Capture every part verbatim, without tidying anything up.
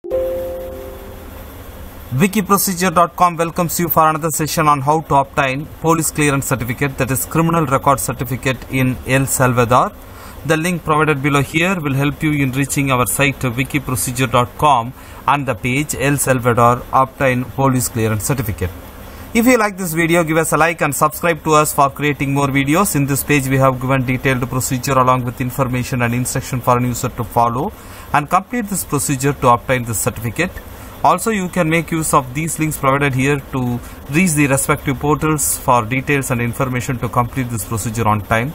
Wiki Procedure dot com welcomes you for another session on how to obtain police clearance certificate, that is criminal record certificate in El Salvador. The link provided below here will help you in reaching our site Wiki Procedure dot com and the page El Salvador obtain police clearance certificate. If you like this video, give us a like and subscribe to us for creating more videos. In this page we have given detailed procedure along with information and instruction for an user to follow and complete this procedure to obtain this certificate. Also, you can make use of these links provided here to reach the respective portals for details and information to complete this procedure on time.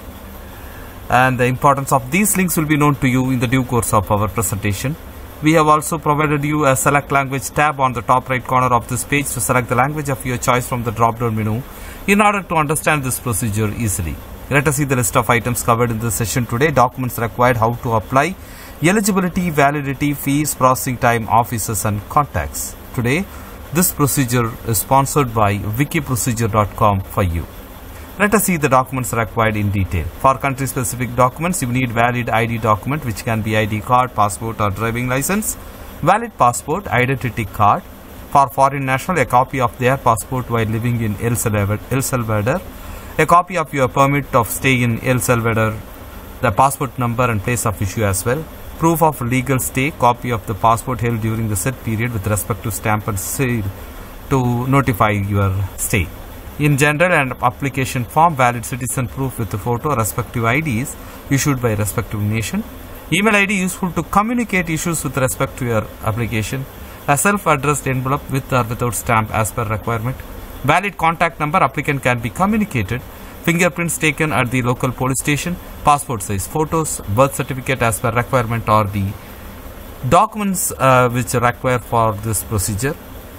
And the importance of these links will be known to you in the due course of our presentation. We have also provided you a select language tab on the top right corner of this page to select the language of your choice from the drop down menu in order to understand this procedure easily. Let us see the list of items covered in this session today. Documents required, how to apply, eligibility, validity, fees, processing time, offices and contacts. Today, this procedure is sponsored by Wiki Procedure dot com for you. Let us see the documents required in detail. For country specific documents, you need valid I D document, which can be I D card, passport or driving license, valid passport, identity card. For foreign national, a copy of their passport while living in El Salvador, a copy of your permit of stay in El Salvador, the passport number and place of issue as well. Proof of legal stay, copy of the passport held during the said period with respect to stamp and seal to notify your stay. In general and application form, valid citizen proof with the photo, respective I Ds issued by respective nation. Email I D useful to communicate issues with respect to your application. A self-addressed envelope with or without stamp as per requirement. Valid contact number, applicant can be communicated. Fingerprints taken at the local police station, passport size photos, birth certificate as per requirement or the documents uh, which are required for this procedure.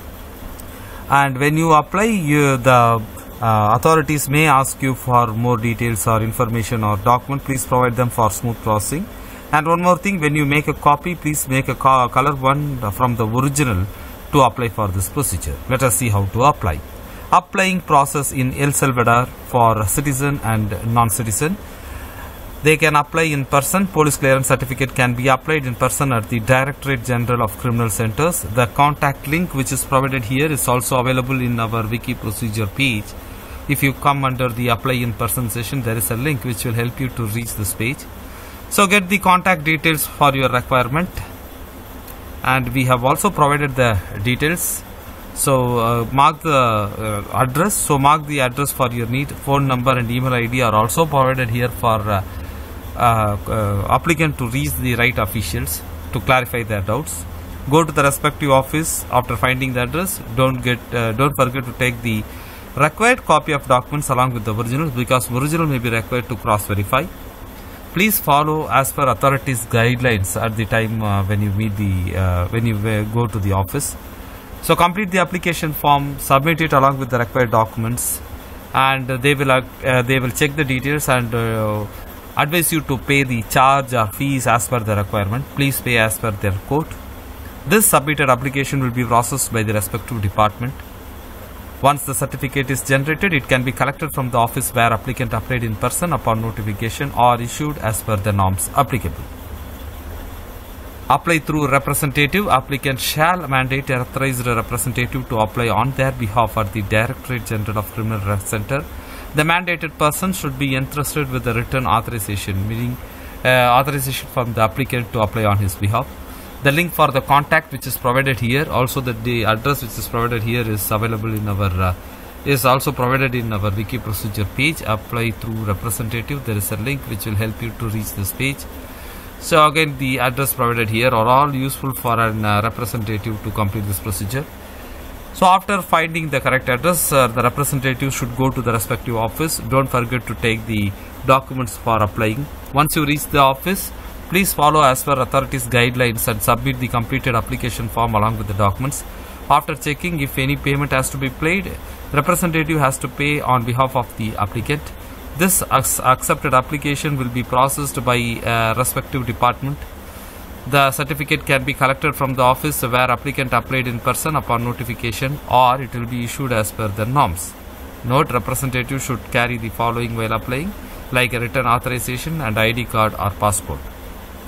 And when you apply, you, the uh, authorities may ask you for more details or information or document. Please provide them for smooth processing. And one more thing, when you make a copy, please make a co color one from the original to apply for this procedure. Let us see how to apply. Applying process in El Salvador for citizen and non-citizen. They can apply in person. Police clearance certificate can be applied in person at the Directorate General of Criminal Centers. The contact link which is provided here is also available in our Wiki Procedure page. If you come under the apply in person session, there is a link which will help you to reach this page. So get the contact details for your requirement. And we have also provided the details. So uh, mark the uh, address. So mark the address for your need. Phone number and email I D are also provided here for uh, uh, uh, applicant to reach the right officials to clarify their doubts. Go to the respective office after finding the address. Don't get uh, don't forget to take the required copy of documents along with the originals, because original may be required to cross verify. Please follow as per authorities guidelines at the time uh, when you meet the uh, when you uh, go to the office. So complete the application form, submit it along with the required documents, and uh, they will uh, they will check the details and uh, advise you to pay the charge or fees as per the requirement. Please pay as per their quote. This submitted application will be processed by the respective department. Once the certificate is generated, it can be collected from the office where applicant applied in person upon notification or issued as per the norms applicable. Apply through representative. Applicant shall mandate a authorized representative to apply on their behalf at the Directorate General of Criminal Center. The mandated person should be entrusted with the written authorization, meaning uh, authorization from the applicant to apply on his behalf. The link for the contact which is provided here, also the, the address which is provided here is available in our uh, is also provided in our Wiki Procedure page. Apply through representative. There is a link which will help you to reach this page. So again, the address provided here are all useful for an uh, representative to complete this procedure. So after finding the correct address, uh, the representative should go to the respective office. Don't forget to take the documents for applying. Once you reach the office, please follow as per authorities guidelines and submit the completed application form along with the documents. After checking if any payment has to be paid, representative has to pay on behalf of the applicant. This accepted application will be processed by a respective department. The certificate can be collected from the office where applicant applied in person upon notification, or it will be issued as per the norms. Note: representative should carry the following while applying, like a written authorization and I D card or passport.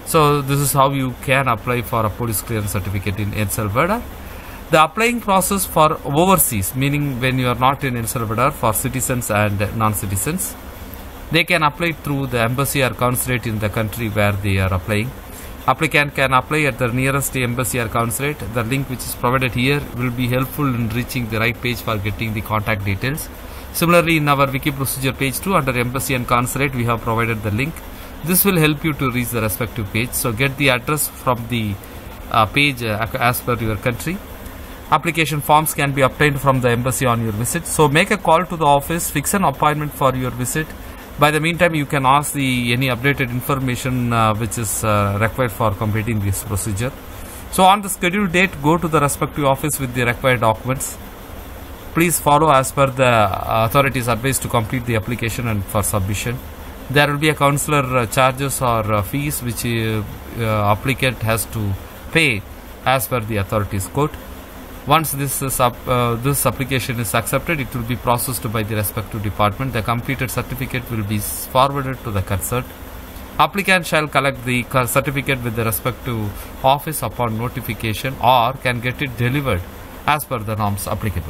So this is how you can apply for a police clearance certificate in El Salvador. The applying process for overseas, meaning when you are not in El Salvador, for citizens and non-citizens, they can apply through the embassy or consulate in the country where they are applying. Applicant can apply at the nearest embassy or consulate. The link which is provided here will be helpful in reaching the right page for getting the contact details. Similarly, in our wiki procedure page two, under embassy and consulate, we have provided the link. This will help you to reach the respective page. So get the address from the uh, page uh, as per your country. Application forms can be obtained from the embassy on your visit. So make a call to the office, fix an appointment for your visit. By the meantime, you can ask the any updated information uh, which is uh, required for completing this procedure. So on the scheduled date, go to the respective office with the required documents. Please follow as per the authorities' advice to complete the application and for submission. There will be a counselor uh, charges or uh, fees which uh, uh, applicant has to pay as per the authorities' code. Once this is up, uh, this application is accepted, it will be processed by the respective department. The completed certificate will be forwarded to the concerned. Applicant shall collect the certificate with the respective office upon notification, or can get it delivered as per the norms applicable.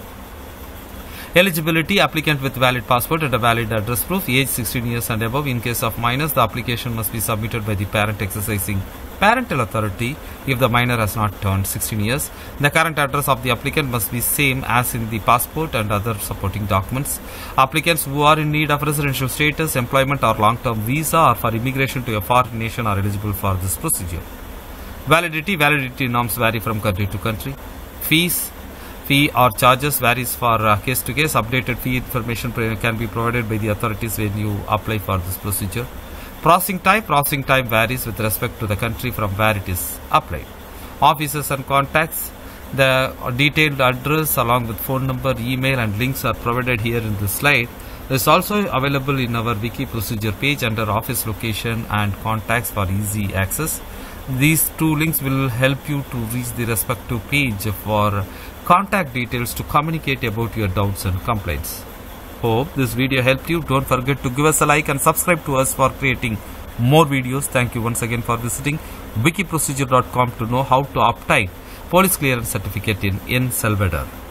Eligibility: applicant with valid passport and a valid address proof, age sixteen years and above. In case of minors, the application must be submitted by the parent exercising parental authority if the minor has not turned sixteen years. The current address of the applicant must be same as in the passport and other supporting documents. Applicants who are in need of residential status, employment or long-term visa, or for immigration to a foreign nation are eligible for this procedure. Validity: validity norms vary from country to country. Fees: fee or charges varies for uh, case to case. Updated fee information can be provided by the authorities when you apply for this procedure. Processing time: processing time varies with respect to the country from where it is applied. Offices and contacts: the detailed address along with phone number, email and links are provided here in this slide. It is also available in our wiki procedure page under office location and contacts for easy access. These two links will help you to reach the respective page for contact details to communicate about your doubts and complaints. Hope this video helped you. Don't forget to give us a like and subscribe to us for creating more videos. Thank you once again for visiting wiki procedure dot com to know how to obtain police clearance certificate in El Salvador.